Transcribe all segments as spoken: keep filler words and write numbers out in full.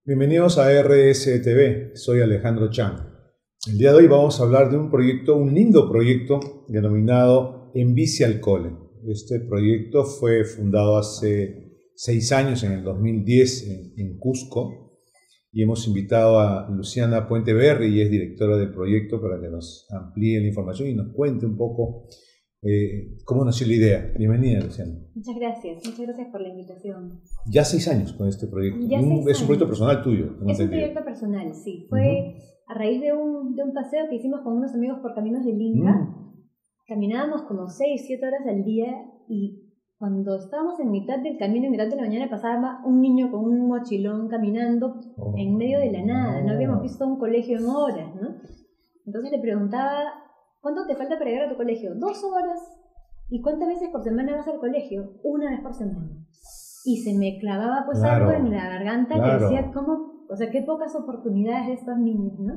Bienvenidos a R S T V, soy Alejandro Chan. El día de hoy vamos a hablar de un proyecto, un lindo proyecto denominado En Bici al Cole. Este proyecto fue fundado hace seis años, en el dos mil diez, en, en Cusco, y hemos invitado a Luciana Puente Berry, y es directora del proyecto, para que nos amplíe la información y nos cuente un poco eh, cómo nació la idea. Bienvenida, Luciana. Muchas gracias, muchas gracias por la invitación. Ya seis años con este proyecto. Ya un, seis es un años. proyecto personal tuyo. Es un entendido. proyecto personal, sí. Fue uh-huh. a raíz de un, de un paseo que hicimos con unos amigos por caminos del Inca. Uh-huh. Caminábamos como seis, siete horas al día, y cuando estábamos en mitad del camino, en mitad de la mañana, pasaba un niño con un mochilón caminando oh. en medio de la nada. No habíamos visto un colegio en horas, ¿no? Entonces le preguntaba, ¿cuánto te falta para llegar a tu colegio? Dos horas. ¿Y cuántas veces por semana vas al colegio? Una vez por semana. Y se me clavaba pues claro, algo en la garganta claro. que decía, ¿cómo? O sea, qué pocas oportunidades de estos niños, ¿no?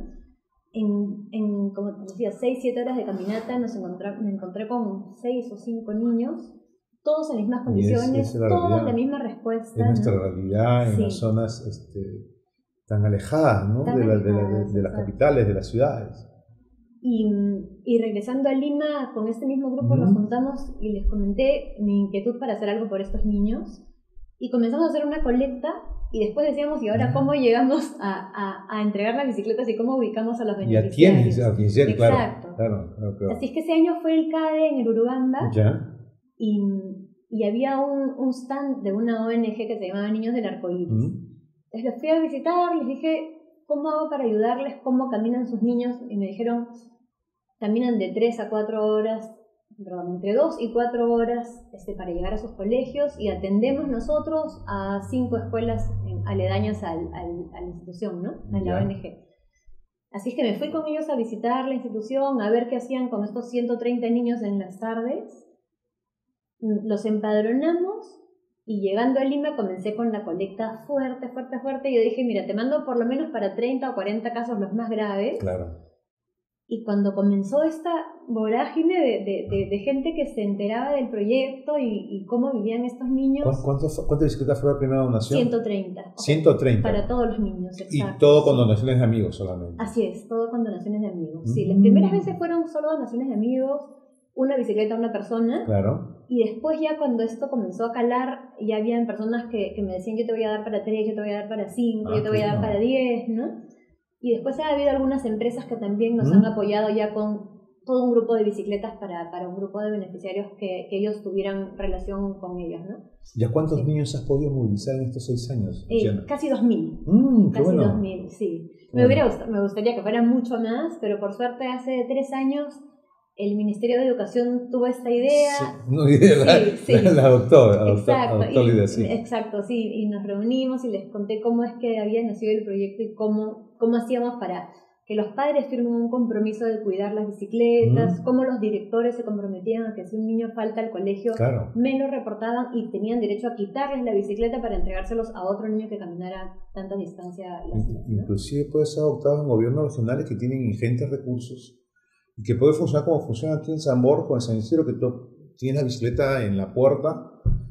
En, en como te decía, seis, siete horas de caminata nos encontré, me encontré con seis o cinco niños, todos en las mismas condiciones, es, es la todos la misma respuesta. Es nuestra ¿no? realidad en sí. las zonas este, tan alejadas, ¿no? tan de, la, alejadas, de, la, de, de las capitales, de las ciudades. Y, y regresando a Lima, con este mismo grupo mm. nos juntamos y les comenté mi inquietud para hacer algo por estos niños. Y comenzamos a hacer una colecta, y después decíamos, ¿y ahora cómo llegamos a, a, a entregar las bicicletas y cómo ubicamos a los beneficiarios? Ya tienes a beneficiarios, claro. Exacto. Claro, claro, claro. Así es que ese año fue el CADE en el Urubamba. Ya. Y, y había un, un stand de una O N G que se llamaba Niños del Arcoíris. Mm. Entonces los fui a visitar, les dije, ¿cómo hago para ayudarles? ¿Cómo caminan sus niños? Y me dijeron, caminan de tres a cuatro horas, perdón, entre dos y cuatro horas este, para llegar a sus colegios, y atendemos nosotros a cinco escuelas aledañas al, al, a la institución, ¿no? A la yeah. O N G. Así es que me fui con ellos a visitar la institución, a ver qué hacían con estos ciento treinta niños en las tardes. Los empadronamos, y llegando a Lima comencé con la colecta fuerte, fuerte, fuerte. Y yo dije, mira, te mando por lo menos para treinta o cuarenta casos los más graves. Claro. Y cuando comenzó esta vorágine de, de, de, de gente que se enteraba del proyecto y, y cómo vivían estos niños... ¿Cuántas, ¿Cuántas bicicletas fue la primera donación? ciento treinta. ciento treinta. Para todos los niños, exacto. Y todo con donaciones de amigos solamente. Así es, todo con donaciones de amigos. Mm. Sí, las primeras veces fueron solo donaciones de amigos, una bicicleta a una persona. Claro. Y después ya cuando esto comenzó a calar, ya habían personas que, que me decían, yo te voy a dar para tres, yo te voy a dar para cinco, ah, yo te voy a dar no. para diez, ¿no? Y después ha habido algunas empresas que también nos ¿Mm? han apoyado ya con todo un grupo de bicicletas para, para un grupo de beneficiarios que, que ellos tuvieran relación con ellos, ¿no? ¿Y a cuántos sí. niños has podido movilizar en estos seis años? Eh, casi dos mil. Mm, casi bueno. dos mil, sí. Me, bueno. hubiera, me gustaría que fueran mucho más, pero por suerte hace tres años el Ministerio de Educación tuvo esta idea. Sí, no, idea la, sí, sí. la, la adoptó, adoptó, exacto, adoptó y, la idea, sí. Exacto, sí, y nos reunimos y les conté cómo es que había nacido el proyecto y cómo, cómo hacíamos para que los padres firmen un compromiso de cuidar las bicicletas, mm. cómo los directores se comprometían a que si un niño falta al colegio, claro. me lo reportaban y tenían derecho a quitarles la bicicleta para entregárselos a otro niño que caminara tanta distancia. Las In, ¿no? Inclusive puede ser adoptado en gobiernos regionales que tienen ingentes recursos y que puede funcionar como funciona aquí en San Borja, en San Isidro, que tú tienes la bicicleta en la puerta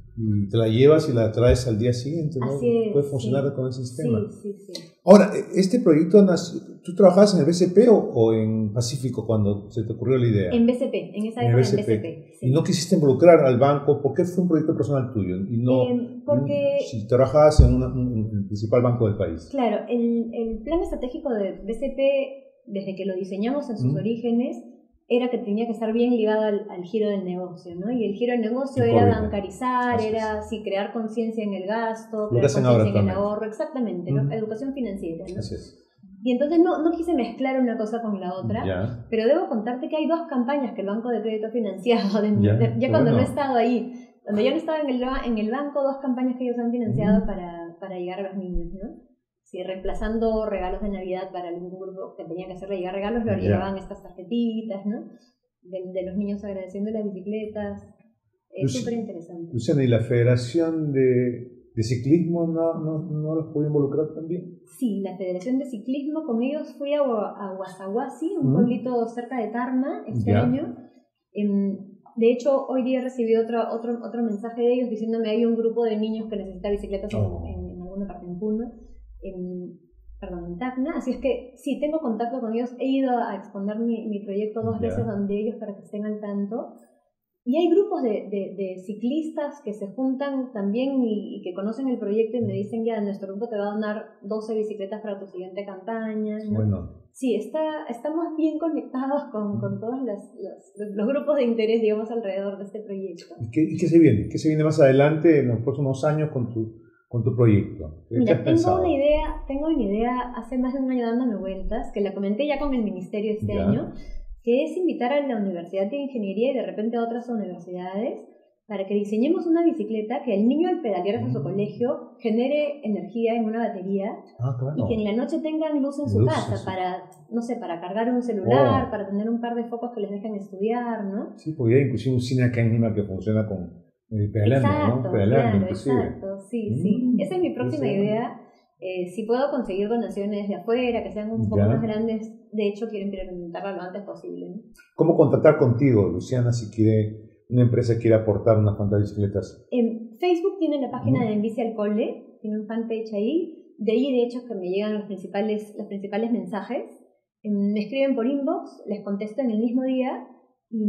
y te la llevas y la traes al día siguiente, ¿no? Así es, puede funcionar sí. con ese sistema. Sí, sí, sí. Ahora, ¿este proyecto, tú trabajabas en el B C P o, o en Pacífico cuando se te ocurrió la idea? En B C P, en esa época en B C P. En B C P sí. ¿Y no quisiste involucrar al banco? ¿Por qué fue un proyecto personal tuyo? Y no, eh, porque... Si trabajabas en, una, en el principal banco del país. Claro, el, el plan estratégico de B C P, desde que lo diseñamos en sus ¿Mm? orígenes, era que tenía que estar bien ligado al, al giro del negocio, ¿no? Y el giro del negocio era bancarizar, Así era es. sí, crear conciencia en el gasto, crear conciencia en el ahorro, exactamente, ¿no? Mm. Educación financiera, ¿no? Así es. Y entonces no, no quise mezclar una cosa con la otra, ya. pero debo contarte que hay dos campañas que el Banco de Crédito ha financiado, de, ya, de, ya cuando bueno. no he estado ahí, cuando yo no estaba en el, en el banco, dos campañas que ellos han financiado mm. para, para llegar a los niños, ¿no? Sí, reemplazando regalos de Navidad para algún grupo que tenía que hacerle llegar regalos, lo llevaban yeah. estas tarjetitas, ¿no? De, de los niños agradeciendo las bicicletas. Es súper interesante. Luciana, ¿y la Federación de, de Ciclismo no, no, no los puede involucrar también? Sí, la Federación de Ciclismo, con ellos fui a, a Guasaguasi, un mm. pueblito cerca de Tarma, este yeah. año. En, de hecho, hoy día recibí otro, otro, otro mensaje de ellos diciéndome hay un grupo de niños que necesita bicicletas oh. en, en, en alguna parte en Puno. en, perdón, en Tacna, así es que sí, tengo contacto con ellos, he ido a exponer mi, mi proyecto dos yeah. veces donde ellos para que estén al tanto. Y hay grupos de, de, de ciclistas que se juntan también y, y que conocen el proyecto y me dicen, ya, nuestro grupo te va a donar doce bicicletas para tu siguiente campaña, ¿no? Bueno. Sí, está, estamos bien conectados con, con todos los, los, los grupos de interés, digamos, alrededor de este proyecto. ¿Y qué, y qué se viene? ¿Qué se viene más adelante en los próximos años con tu, con tu proyecto? ¿Qué Mira, has tengo pensado? una idea, tengo una idea hace más de un año dándome vueltas, que la comenté ya con el ministerio este ya. año, que es invitar a la Universidad de Ingeniería y de repente a otras universidades para que diseñemos una bicicleta que el niño al pedalear hasta mm. su colegio genere energía en una batería ah, claro. y que en la noche tengan luz en su luz, casa sí. para, no sé, para cargar un celular, oh. para tener un par de focos que les dejen estudiar, ¿no? Sí, porque hay inclusive un cine acá en Lima que funciona con eh, pedaleando, exacto, ¿no? Pedaleando, claro, inclusive. exacto, sí, mm. sí. Esa es mi próxima sí, idea. Eh, si puedo conseguir donaciones de afuera, que sean un poco ya. más grandes, de hecho quiero implementarla lo antes posible, ¿no? ¿Cómo contactar contigo, Luciana, si quiere una empresa quiere aportar unas cuantas bicicletas? En Facebook tiene la página ¿Mm? de Enbici al Cole, tiene un fanpage ahí, de ahí de hecho que me llegan los principales, los principales mensajes, me escriben por inbox, les contesto en el mismo día y,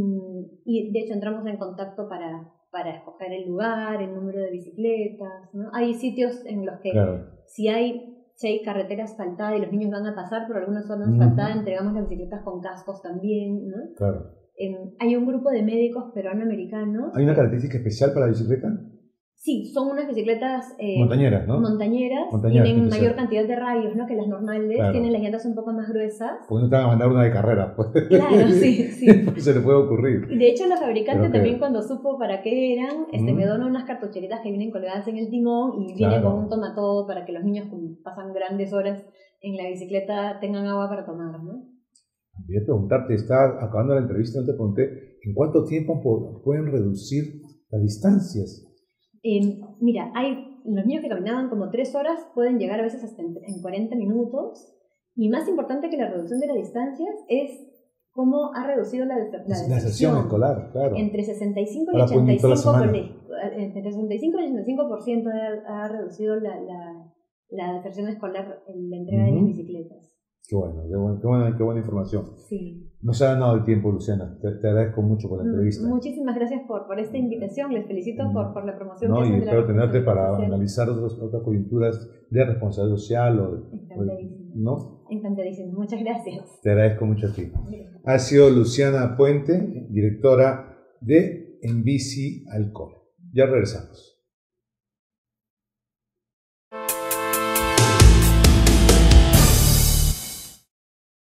y de hecho entramos en contacto para, para escoger el lugar, el número de bicicletas, ¿no? Hay sitios en los que claro. si hay Si hay carretera asfaltada y los niños van a pasar por alguna zona asfaltada, uh-huh. entregamos las bicicletas con cascos también, ¿no? Claro. Eh, hay un grupo de médicos peruano-americanos. ¿Hay una característica especial para la bicicleta? Sí, son unas bicicletas eh, montañeras, ¿no? Montañeras, montañeras tienen mayor cantidad de rayos, ¿no? Que las normales, claro. tienen las llantas un poco más gruesas. Porque no te van a mandar una de carrera, pues. Claro, sí, sí. Se le puede ocurrir. Y de hecho, la fabricante Pero también que... cuando supo para qué eran, este, mm. me donó unas cartucheritas que vienen colgadas en el timón y vienen claro. con un tomatodo para que los niños que pasan grandes horas en la bicicleta tengan agua para tomar, ¿no? Voy a preguntarte, está acabando la entrevista, no te pregunté, ¿en cuánto tiempo pueden reducir las distancias? Eh, mira, hay los niños que caminaban como tres horas pueden llegar a veces hasta en, en cuarenta minutos. Y más importante que la reducción de las distancias es cómo ha reducido la, la, la deserción escolar, claro. Entre sesenta y cinco y ochenta y cinco por ciento entre sesenta y cinco y ochenta y cinco por ciento ha, ha reducido la, la, la deserción escolar en la entrega uh-huh. de las bicicletas. Qué bueno, qué, bueno, qué, buena, qué buena información. Sí. Nos ha ganado el tiempo, Luciana. Te, te agradezco mucho por la entrevista. Muchísimas gracias por, por esta invitación. Les felicito por, por la promoción. No, que hacen y de espero la tenerte para social. analizar otras, otras coyunturas de responsabilidad social. O, Encantadísimo. ¿no? Encantadísimo. Muchas gracias. Te agradezco mucho a ti. Ha sido Luciana Puente, directora de Enbici al Cole. Ya regresamos.